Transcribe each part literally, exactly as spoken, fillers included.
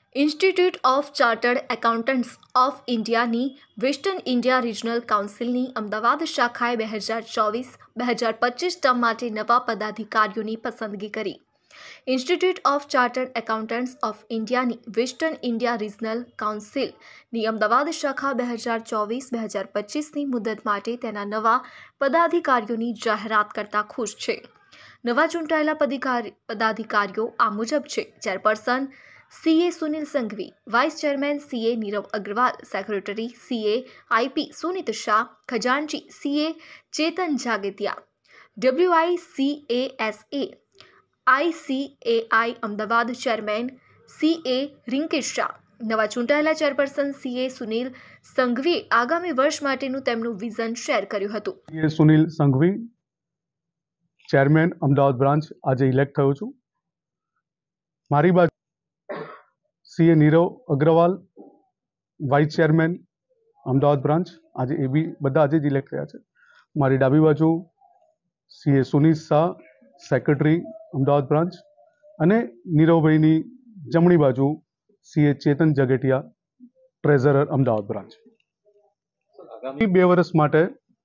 Institute of chartered accountants of ઇન્ડિયાની western India regional કાઉન્સિલની અમદાવાદ શાખાએ બે હજાર ચોવીસ બે હજાર પચીસ ટર્મ માટે નવા પદાધિકારીઓની પસંદગી કરી. Institute of chartered accountants of ઇન્ડિયાની વેસ્ટર્ન ઇન્ડિયા રિજનલ કાઉન્સિલની અમદાવાદ શાખા બે હજાર ચોવીસ બે હજાર પચીસની મુદત માટે તેના નવા પદાધિકારીઓની જાહેરાત કરતા ખુશ છે. નવા ચૂંટાયેલા પદાધિકારીઓ આ મુજબ છે: chairperson CA Sunil Sanghvi, vice chairman CA Nirav Agarwal, secretary CA IP Sunit Shah, ખજાનચી CA Chetan Jagetiya, WI CASA ICAI Ahmedabad chairman CA Rinkesh Shah. નવા ચૂંટાયેલા ચેરપર્સન સીએ સુનિલ સંઘવીએ આગામી વર્ષ માટેનું તેમનું વિઝન શેર કર્યું હતું. CA Sunil Sanghvi, chairman Ahmedabad branch, આજે ઇલેક્ટ થયો છું. મારી બાજુ CA Nirav Agarwal, vice chairman Ahmedabad branch, આજે એ બી બધા આજે જ ઇલેક્ટ થયા છે. મારી ડાબી બાજુ CA Sunit Shah, secretary Ahmedabad branch, અને નીરવભાઈની જમણી બાજુ CA Chetan Jagetiya, treasurer Ahmedabad branch. આગામી બે વર્ષ માટે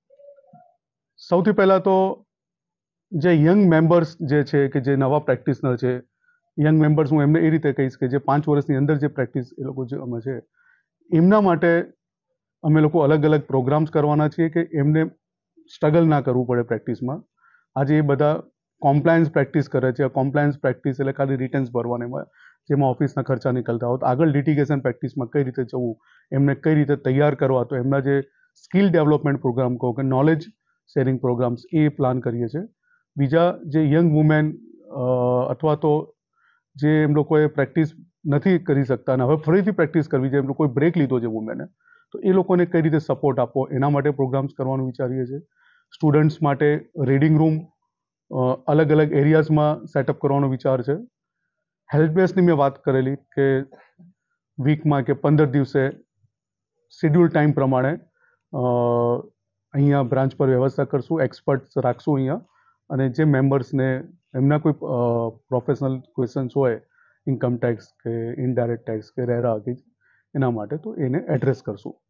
સૌથી પહેલાં તો જે યંગ મેમ્બર્સ જે છે કે જે નવા પ્રેક્ટિશનર છે, યંગ મેમ્બર્સ હું એમને એ રીતે કહીશ કે જે પાંચ વર્ષની અંદર જે પ્રેક્ટિસ એ લોકો જે અમે છે એમના માટે અમે લોકો અલગ અલગ પ્રોગ્રામ્સ કરવાના છીએ કે એમને સ્ટ્રગલ ના કરવું પડે પ્રેક્ટિસમાં. આજે એ બધા કોમ્પ્લાયન્સ પ્રેક્ટિસ કરે છે. કોમ્પ્લાયન્સ પ્રેક્ટિસ એટલે ખાલી રિટર્ન્સ ભરવાના, જેમાં ઓફિસના ખર્ચા નીકળતા હોય. આગળ લિટિગેશન પ્રેક્ટિસમાં કઈ રીતે જવું, એમને કઈ રીતે તૈયાર કરવા, તો એમના જે સ્કિલ ડેવલપમેન્ટ પ્રોગ્રામ કહો કે નોલેજ શેરિંગ પ્રોગ્રામ્સ એ પ્લાન કરીએ છીએ. બીજા જે યંગ વુમેન અથવા તો જે એમ લોકોએ પ્રેક્ટિસ નથી કરી શકતા અને હવે ફરીથી પ્રેક્ટિસ કરવી છે, એમ લોકોએ બ્રેક લીધો છે વુમેને, તો એ લોકોને કઈ રીતે સપોર્ટ આપવો એના માટે પ્રોગ્રામ્સ કરવાનું વિચારીએ છીએ. સ્ટુડન્ટ્સ માટે રીડિંગ રૂમ અલગ અલગ એરિયાઝમાં સેટઅપ કરવાનો વિચાર છે. હેલ્પ ડેસ્કની મેં વાત કરેલી કે વીકમાં કે પંદર દિવસે શેડ્યુલ ટાઈમ પ્રમાણે અહીંયા બ્રાન્ચ પર વ્યવસ્થા કરશું, એક્સપર્ટ્સ રાખશું અહીંયા, અને જે મેમ્બર્સને એમના કોઈ પ્રોફેશનલ ક્વેશ્ચન્સ હોય, ઇન્કમ ટેક્સ કે ઇનડાયરેક્ટ ટેક્સ કે રેરા કે એના માટે, તો એને એડ્રેસ કરશું.